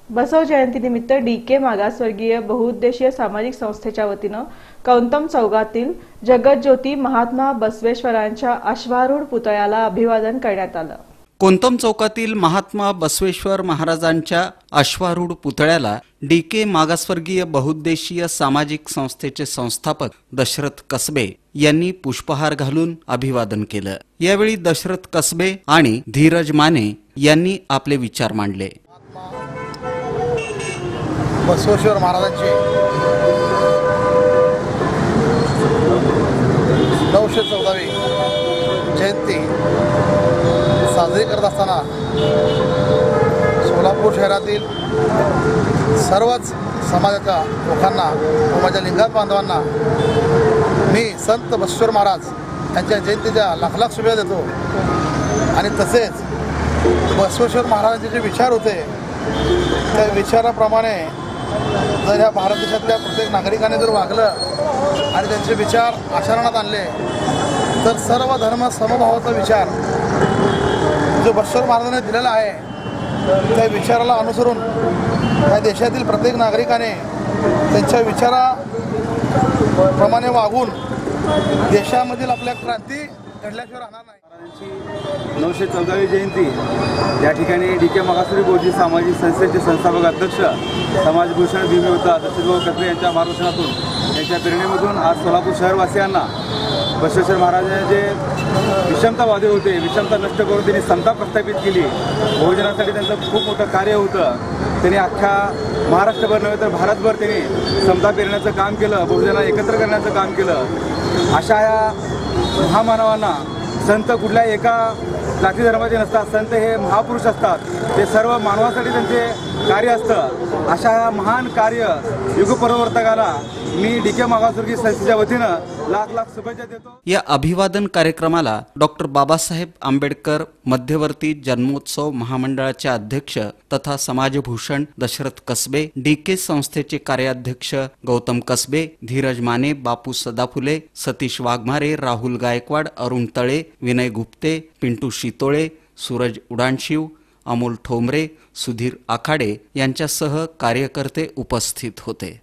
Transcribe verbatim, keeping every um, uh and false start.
बसव जयंतीनिमित्त डी के मागासवर्गीय बहुउद्देशीय सामाजिक संस्थेच्या वतीनं कौंतम चौकातील जगज्योती महात्मा बसवेश्वरांच्या अश्वारूढ पुतळ्याला अभिवादन करण्यात आलं। कौंतम चौकातील महात्मा बसवेश्वर महाराजांच्या अश्वारूढ पुतळ्याला डी के मागासवर्गीय बहुउद्देशीय सामाजिक संस्थेचे संस्थापक दशरथ कसबे यांनी पुष्पहार घालून अभिवादन केलं। यावेळी दशरथ कसबे आणि धीरज माने यांनी आपले विचार मांडले। बसवेश्वर महाराजांची नऊशे चौदावी जयंती साजरी करत असताना सोलापूर शहरातील सर्वच समाजाच्या लोकांना व माझ्या लिंगायत बांधवांना मी संत बसवेश्वर महाराज यांच्या जयंतीच्या लाख लाख शुभेच्छा देतो। आणि तसेच बसवेश्वर महाराजांचे जे विचार होते त्या विचाराप्रमाणे जर ह्या भारत देशातल्या प्रत्येक नागरिकाने जर वागलं आणि त्यांचे विचार आचरणात आणले तर सर्व धर्म समभावाचा विचार जो बसवेश्वर महाराजांनी दिलेला आहे त्या विचाराला अनुसरून या देशातील प्रत्येक नागरिकाने त्यांच्या विचाराप्रमाणे वागून देशामधील आपल्या क्रांती घडल्याशिवाय राहणार नाही। नऊशे चौदावी जयंती या ठिकाणी डी के मागासवर्गीय बहुउद्देशीय सामाजिक संस्थेचे संस्थापक अध्यक्ष समाजभूषण भीमयोद्धा दशरथभाऊ कसबे यांच्या मार्गदर्शनातून यांच्या प्रेरणेमधून आज सोलापूर शहरवासियांना बसवेश्वर महाराजांचे विषमतावादी होते, विषमता नष्ट करून त्यांनी समता प्रस्थापित केली। बहुजनासाठी त्यांचं खूप मोठं कार्य होतं। त्यांनी अख्ख्या महाराष्ट्रभर नव्हे तर भारतभर त्यांनी समता पेरण्याचं काम केलं, बहुजनांना एकत्र करण्याचं काम केलं। अशा या महामानवांना संत कुठल्या एका जाती धर्माचे नसतात, संत हे महापुरुष असतात, ते सर्व मानवासाठी त्यांचे कार्य असतं। अशा महान कार्य युगपरिवर्तकाला मी डी के मागासवर्गीय संस्थेच्या वतीनं लाख लाख शुभेच्छा देतो। या अभिवादन कार्यक्रमाला डॉक्टर बाबासाहेब आंबेडकर मध्यवर्ती जन्मोत्सव महामंडळाचे अध्यक्ष तथा समाजभूषण दशरथ कसबे, डी के संस्थेचे कार्याध्यक्ष गौतम कसबे, धीरज माने, बापू सदाफुले, सतीश वाघमारे, राहुल गायकवाड, अरुण तळे, विनय गुप्ते, पिंटू शितोळे, सूरज उडानशिव, अमोल ठोंबरे, सुधीर आखाडे यांच्यासह कार्यकर्ते उपस्थित होते।